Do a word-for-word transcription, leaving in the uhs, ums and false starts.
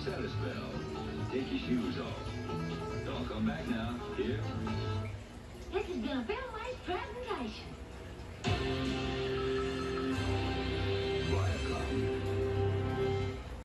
set a spell. Take your shoes off. Don't come back now. Here. This has been a Filmways presentation.